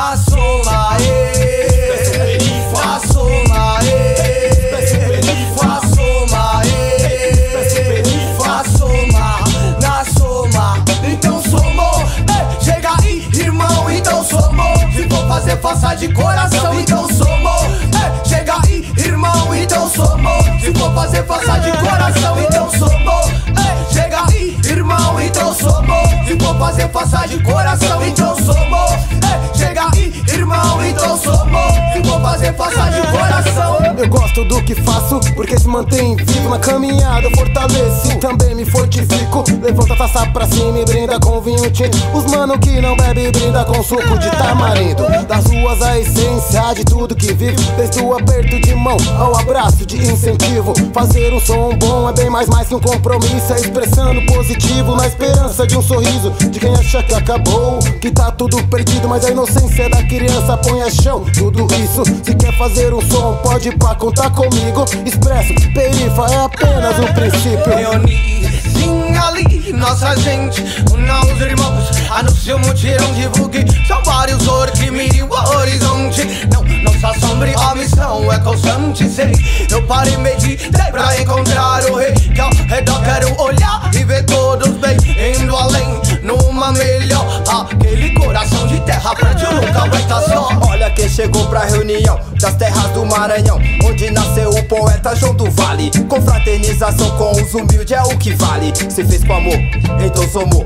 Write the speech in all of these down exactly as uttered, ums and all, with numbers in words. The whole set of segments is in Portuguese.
na soma, ê, na soma, ê, na soma, ê, na soma, na soma. Então somou, ê, chega aí, irmão, então somou. Se for fazer, faça de coração, então somou, ê, chega aí, irmão, então somou. Se for fazer, faça de coração, então somou, ê, chega aí, irmão, então somou. Se for fazer, faça de coração, então somou, ê, chega aí, irmão, então somou. Se for fazer, faça de coração. Eu gosto do que faço, porque se mantém vivo na caminhada. Eu fortaleço, também me fortifico. Levanta a taça pra cima e brinda com vinho tinto. Os mano que não bebe brinda com suco de tamarindo. Das ruas a essência de tudo que vive, desde o aperto de mão ao abraço de incentivo. Fazer um som bom é bem mais mais que um compromisso. É expressando positivo na esperança de um sorriso de quem acha que acabou, que tá tudo perdido, mas a inocência da criança põe a chão tudo isso. Se quer fazer um som, pode ir pra contar comigo. Expresso, perifa, é apenas um princípio. Reuni, sim, ali, nossa gente, una os irmãos, anuncia o mutirão, divulgue. São vários ouro que mire o horizonte. Não, não se assombre, a missão é constante, sei. Eu parei, meditei pra encontrar o rei, que ao redor quero olhar e ver todos bem, indo além, numa melhor. Aquele coração de terra prédio nunca vai estar só. Olha quem chegou pra reunião das terras do Maranhão, onde nasceu o poeta João do Vale. Confraternização com os humildes é o que vale. Se fez com amor, então somou.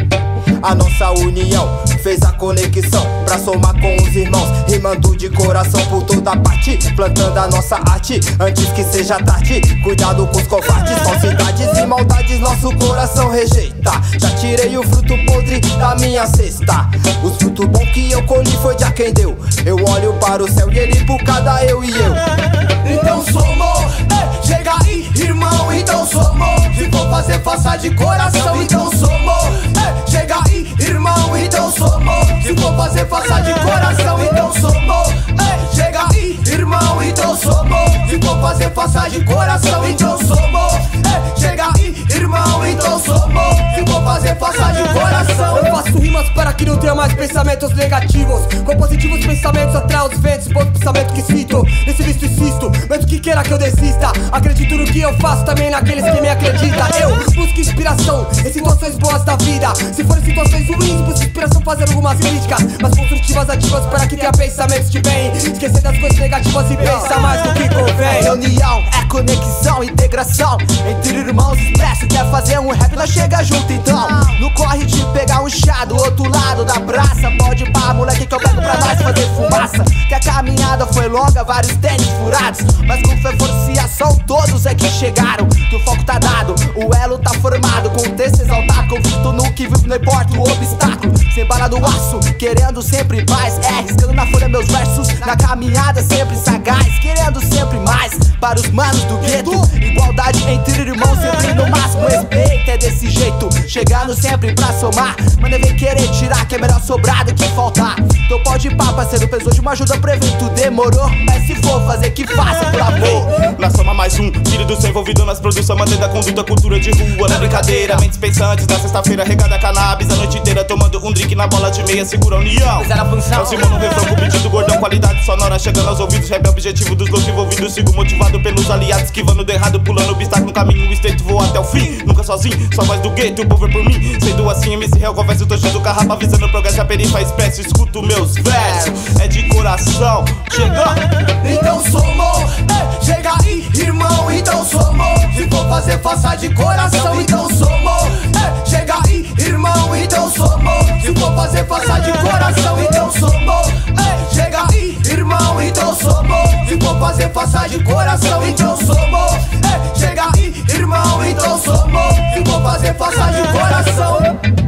A nossa união fez a conexão pra somar com os irmãos, rimando de coração por toda parte, plantando a nossa arte antes que seja tarde. Cuidado com os covardes, falsidades e maldades nosso coração rejeita. Já tirei o fruto podre da minha cesta. Os frutos bons que eu colhi foi de a quem deu. Eu olho para o céu e ele por cada eu e eu. Então somou, é, chega aí, irmão, então somou. Se for fazer, faça de coração, então somou, é, chega aí, irmão, então somou. Se for fazer, faça de coração, então somou, é, chega aí, irmão, então somou. Se for fazer, faça de coração, então somou, é, chega aí, irmão, então somou. Se for fazer, faça de coração. Eu faço rimas para que não tenha mais pensamentos negativos. Com positivos pensamentos atrai os ventos, bons pensamentos que cito. Nesse visto insisto, mesmo que queira que eu desista. Acredito no que eu faço, também naqueles que me acreditam. Eu busco inspiração em situações boas da vida. Se forem situações ruins, busco inspiração fazendo algumas críticas, mas construtivas, ativas para que tenha pensamentos de bem. Esquecer das coisas negativas e pensar mais do que convém. Reunião é conexão, integração entre irmãos expresso. Quer fazer um rap, nós chega junto então. No corre de pegar um chá do outro lado da praça. Pode ir pá, moleque, que eu pego pra nós fazer fumaça. Que a caminhada foi longa, vários tênis furados, mas com fé, força e ação todos é que chegaram. Que o foco tá dado, o elo tá formado. Com o texto exaltar, conflito no que vivo, não importa o obstáculo. Sem bala do aço, querendo sempre paz. É, riscando na folha meus versos, na caminhada sempre sagaz. Querendo sempre mais, para os manos do gueto. Igualdade entre irmãos, sempre no máximo respeito. É desse jeito, chegando sempre pra somar. Mas nem vem querer tirar, que é melhor sobrar do que faltar. Então pode ir pá, parceiro, precisou de uma ajuda pro evento, demorou. Mas se for fazer, que faça por amor. Na soma mais um, filho do céu envolvido nas produções, mantendo a conduta, cultura de rua. Na brincadeira, mentes pensantes, na sexta-feira regada a cannabis. A noite inteira tomando um drink na bola de meia, segura a união. É o Simão no refrão com pedido gordão, qualidade sonora chegando aos ouvidos. Rap é o objetivo dos loucos envolvidos, sigo motivado pelos aliados. Esquivando do errado, pulando obstáculo no caminho estreito, vou até o fim. Nunca sozinho, só voz do gueto, o povo é por mim. Sendo assim, M C Real, converso, tô cheio do carrapa, avisando o progresso, a perifa expresso. Escuto meus versos, é de coração. Chegou! Então somou, é, chega aí, irmão, então somou. Se for fazer, faça de coração, então somou, é, chega aí, irmão, então somou. Se for fazer, faça de coração, então somou, é, chega aí, irmão, então somou. Se for fazer, faça de coração, então somou, é, chega aí, irmão, então somou. Se for fazer, faça de coração.